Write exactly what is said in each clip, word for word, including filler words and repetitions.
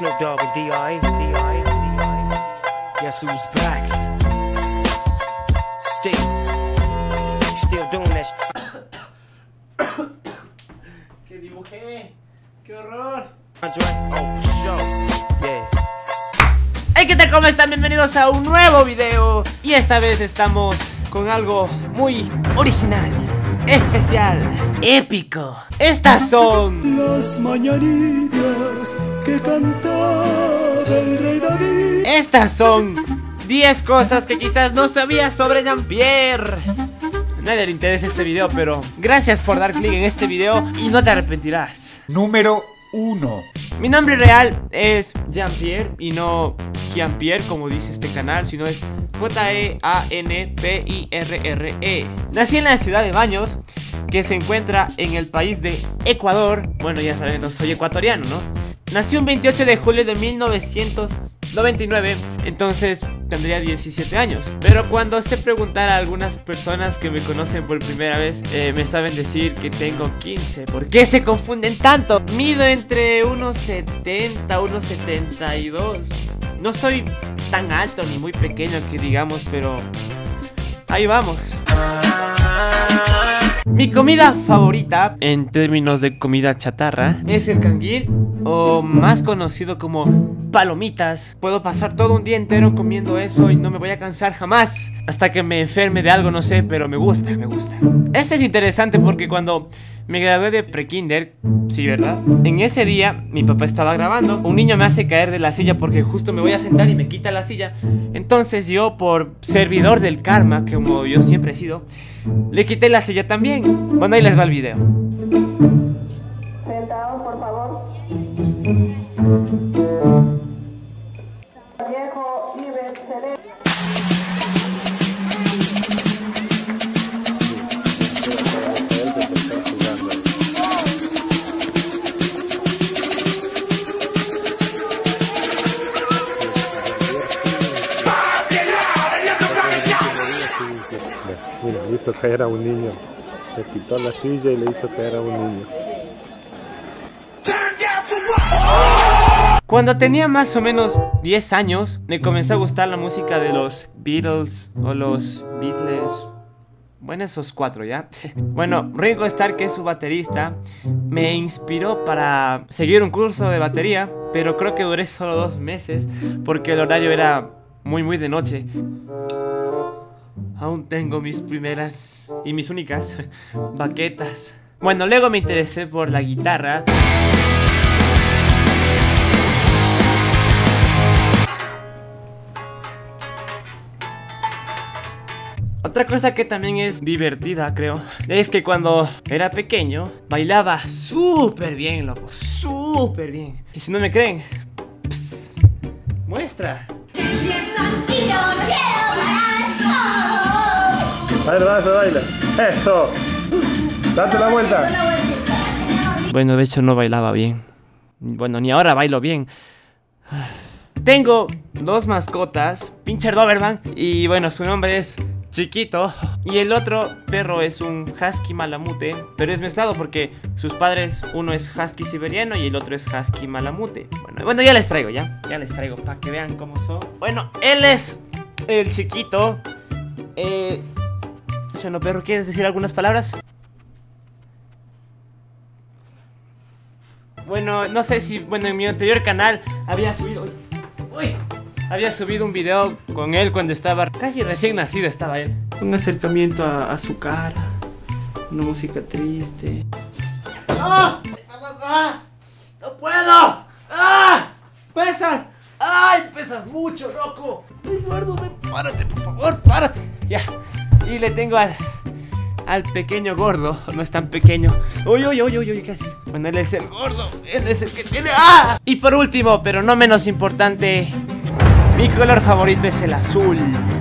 Snoop Dogg and D I D I D I Guess who's back? Still, still doing this. ¿Qué dibujé? ¡Qué horror! Oh, for sure. Yeah. Hey, ¿qué tal? ¿Cómo están? Bienvenidos a un nuevo video. Y esta vez estamos con algo muy original, especial, épico. Estas son las mañanitas que cantaba el rey David. Estas son diez cosas que quizás no sabías sobre Jean-Pierre. A nadie le interesa este video, pero gracias por dar clic en este video y no te arrepentirás. Número uno. Mi nombre real es Jean-Pierre y no Jean-Pierre como dice este canal, sino es J E A N P I R R E. Nací en la ciudad de Baños, que se encuentra en el país de Ecuador. Bueno, ya saben, no soy ecuatoriano, ¿no? Nací un veintiocho de julio de mil novecientos noventa y nueve, entonces tendría diecisiete años. Pero cuando se preguntara a algunas personas que me conocen por primera vez, eh, me saben decir que tengo quince. ¿Por qué se confunden tanto? Mido entre unos setenta, unos setenta y dos. No soy tan alto ni muy pequeño que digamos, pero ahí vamos. Mi comida favorita, en términos de comida chatarra, es el canguil, o más conocido como palomitas. Puedo pasar todo un día entero comiendo eso y no me voy a cansar jamás, hasta que me enferme de algo, no sé, pero me gusta, me gusta. Este es interesante porque cuando me gradué de prekinder, sí, ¿verdad? En ese día mi papá estaba grabando. Un niño me hace caer de la silla porque justo me voy a sentar y me quita la silla. Entonces yo, por servidor del karma, como yo siempre he sido, le quité la silla también. Bueno, ahí les va el video. Sentados, por favor. Viejo y excelente. Mira, le hizo caer a un niño. Se quitó la silla y le hizo caer a un niño. Cuando tenía más o menos diez años, me comenzó a gustar la música de los Beatles o los Beatles. Bueno, esos cuatro, ¿ya? Bueno, Ringo Starr, que es su baterista, me inspiró para seguir un curso de batería, pero creo que duré solo dos meses porque el horario era muy muy de noche. Aún tengo mis primeras y mis únicas baquetas. Bueno, luego me interesé por la guitarra. Otra cosa que también es divertida, creo, es que cuando era pequeño bailaba súper bien, loco, súper bien. Y si no me creen, pss, muestra. A ver, baila, baila. Eso. Date la vuelta. Bueno, de hecho no bailaba bien. Bueno, ni ahora bailo bien. Tengo dos mascotas, Pinscher Doberman, y bueno, su nombre es Chiquito. Y el otro perro es un husky malamute, pero es mezclado porque sus padres, uno es husky siberiano y el otro es husky malamute. Bueno, bueno, ya les traigo, ya, ya les traigo para que vean cómo son. Bueno, él es el Chiquito. Eh... Bueno, perro, ¿quieres decir algunas palabras? Bueno, no sé si... Bueno, en mi anterior canal había subido... Uy, había subido un video con él cuando estaba... Casi recién nacido estaba él. Un acercamiento a, a su cara. Una música triste. ¡Ah! ¡Ah! ¡No puedo! ¡Ah! ¡Pesas! ¡Ay! ¡Pesas mucho, loco! Eduardo, ven, párate, por favor, párate. Ya. Y le tengo al, al pequeño gordo. No es tan pequeño. Uy, uy, uy, uy, uy, casi. Bueno, él es el gordo. Él es el que tiene... ¡Ah! Y por último, pero no menos importante, mi color favorito es el azul.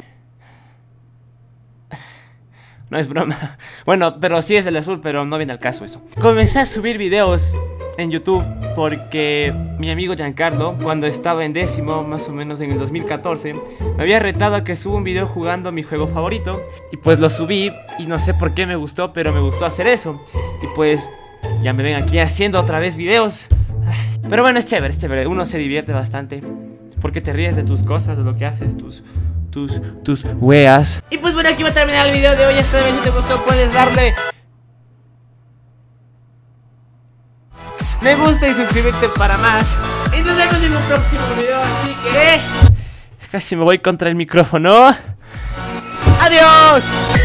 No es broma. Bueno, pero sí es el azul, pero no viene al caso eso. Comencé a subir videos en YouTube porque mi amigo Giancarlo, cuando estaba en décimo, más o menos en el dos mil catorce, me había retado a que suba un video jugando mi juego favorito. Y pues lo subí y no sé por qué me gustó, pero me gustó hacer eso. Y pues ya me ven aquí haciendo otra vez videos. Pero bueno, es chévere, es chévere. Uno se divierte bastante porque te ríes de tus cosas, de lo que haces, tus... Tus, tus weas. Y pues bueno, aquí va a terminar el video de hoy. Ya sabes, si te gustó puedes darle me gusta y suscribirte para más. Y nos vemos en un próximo video. Así que casi me voy contra el micrófono. ¡Adiós!